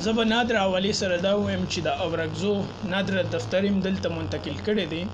زه به نادر حوالې سره دا ووایم چې د اورکزو نادر دفتر هم دلته منتقل کړی دی.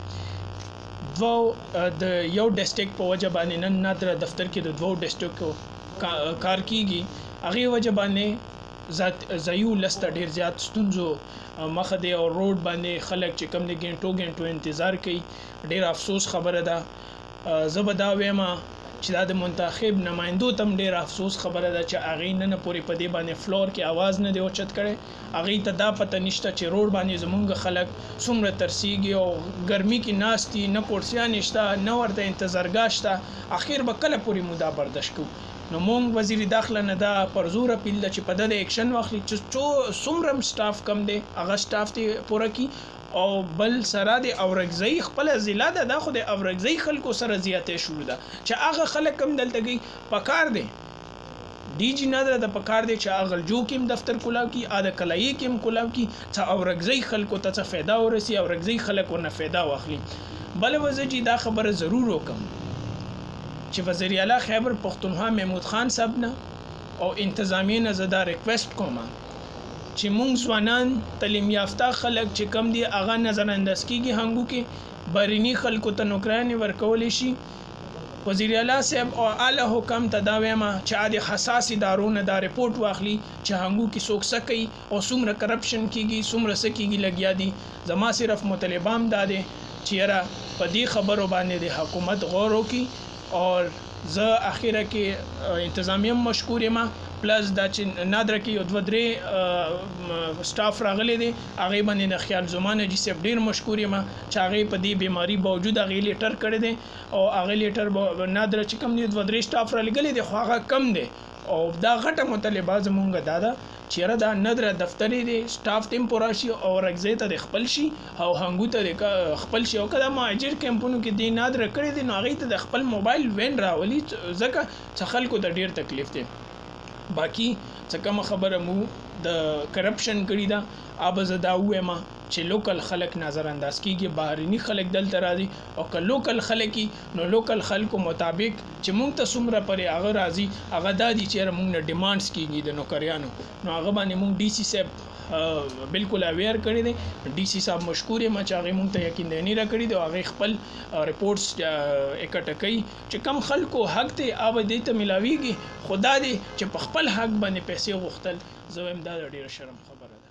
د یو ډسټرکټ په وجه باندې نن نادر دفتر کې د دوو ډسټرکټو کار کیږي. هغې وجه باندې ځایو لسته ډېر زیات ستونزو مخه دی او روډ باندې خلک چې کوم دی ګنټو انتظار کوي. ډېر افسوس خبره ده. زه به دا وایم چې دا د منتخب نمایندو ته هم ډېر افسوس خبره ده چې هغې نن پورې په دې باندې فلور کې اواز نه دی اوچت کړی. هغې ته دا پته نشته چې روډ باندې زمونږ خلک څومره ترسیږي او ګرمي کې ناست دي، نه کورسیانې شته، نه ورته انتظارګاه شته. اخر به کله پورې مو دا برداشت کوو؟ نو مونږ وزیر داخله نه دا پر زور اپیل ده چې په ده د ایکشن واخلي چې څومره سټاف کم دی هغه سټاف ته پوره کړي. او بل سره د اورکزۍ خپله ضلع ده، دا خو د اورکزۍ خلکو سره زیاتی شروع ده چې هغه خلک هم دلته کوي. پکار دی ډي جي نادر د پکار دی چې اغلجو کې هم دفتر کولاو کړي، د کلایي کې هم کولاو کړي چې اورکزۍ خلکو ته څه فایده ورسي، اورکزۍ خلک ورنه فایده واخلي. بله وزه چې دا خبره ضرور وکم چې وزیر اعلی خیبر پختونخوا محمود خان صاحب نه او انتظامیې نه زه دا ریکویسټ کوم چې مونږ ځوانان تعلیم یافته خلک چې کم دي هغه نظرانداز کېږي هنګو کې، بهرني خلکو ته نوکرانې ورکولی شي. وزیر اعلی صاحب او اعلی حکام ته دا وایم چې د حساس ادارو نه دا رپورټ واخلي چې هنګو کې څوک څه کوي او څومره کرپشن کېږي، څومره څه کېږي لګیا دي. زما صرف مطالبه هم دا دی چې یاره په دې خبرو باندې د حکومت غور وکړي. اور زه اخیره کې انتظامیه مشکور یم، پلس دا چې نادره کې یو دوه درې سټاف راغلی دی هغې باندې د خیال زمان حاجي صاحب ډېر مشکور یم چې هغې په دې بیماري باوجود هغې لیټر کړی دی او هغې لیټر نادره چې کوم دی دوه درې سټاف رالیږلی دی خو هغه کم دی. او دا غټه مطالبه زمونږ دا ده چې یاره دا نادره دفتر دی سټاف ته هم پوره شي او اورکزۍ ته د خپل شي او هنګو ته د خپل شي. او که دا مهاجر کیمپونو کې دی نادره کړی دی نو هغې ته د خپل موبایل وین راولي ځکه چې خلکو ته ډېر تکلیف دی. باقي څه کومه خبره مو د کرپشن کړي ده به زه دا ووایم چې لوکل خلک نظر انداز کېږي، بهرني خلک دلته راځي او که لوکل خلک نو لوکل خلکو مطابق چې مونږ ته څومره پرې هغه راځي هغه دا دي چې یاره مونږ نه ډیمانډس کېږي د نوکریانو نو هغه باندې مونږ ډي سي صاحب بالکل اویر کړی دی. ډي سي صاحب مشکور یم چې هغې مونږ ته یقین دهني راکړي دی او هغې خپل رپورټس اکټه کوي چې کم خلکو حق دی به دې ته میلاویږي. خو دا دی چې په خپل حق باندې پیسې غوښتل زه وایم دا د ډېره شرم خبره ده.